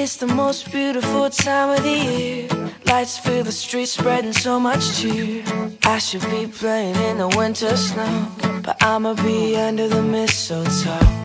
It's the most beautiful time of the year. Lights fill the streets, spreading so much cheer. I should be playing in the winter snow, but I'ma be under the mistletoe.